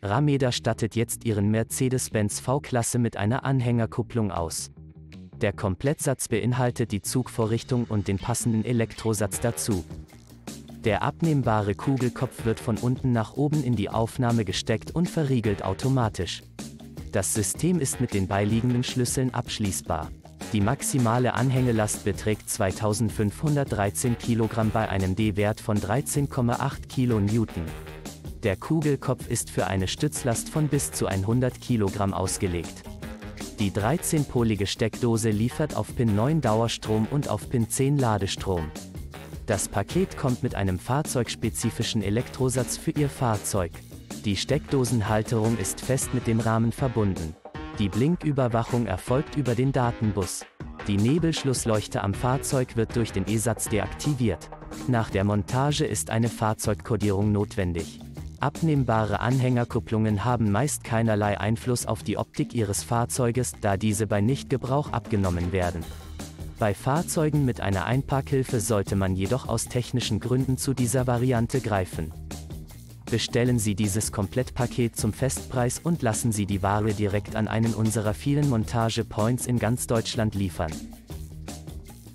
Rameda stattet jetzt ihren Mercedes-Benz V-Klasse mit einer Anhängerkupplung aus. Der Komplettsatz beinhaltet die Zugvorrichtung und den passenden Elektrosatz dazu. Der abnehmbare Kugelkopf wird von unten nach oben in die Aufnahme gesteckt und verriegelt automatisch. Das System ist mit den beiliegenden Schlüsseln abschließbar. Die maximale Anhängelast beträgt 2513 Kilogramm bei einem D-Wert von 13,8 kN. Der Kugelkopf ist für eine Stützlast von bis zu 100 Kilogramm ausgelegt. Die 13-polige Steckdose liefert auf Pin 9 Dauerstrom und auf Pin 10 Ladestrom. Das Paket kommt mit einem fahrzeugspezifischen Elektrosatz für Ihr Fahrzeug. Die Steckdosenhalterung ist fest mit dem Rahmen verbunden. Die Blinküberwachung erfolgt über den Datenbus. Die Nebelschlussleuchte am Fahrzeug wird durch den E-Satz deaktiviert. Nach der Montage ist eine Fahrzeugkodierung notwendig. Abnehmbare Anhängerkupplungen haben meist keinerlei Einfluss auf die Optik Ihres Fahrzeuges, da diese bei Nichtgebrauch abgenommen werden. Bei Fahrzeugen mit einer Einparkhilfe sollte man jedoch aus technischen Gründen zu dieser Variante greifen. Bestellen Sie dieses Komplettpaket zum Festpreis und lassen Sie die Ware direkt an einen unserer vielen Montage-Points in ganz Deutschland liefern.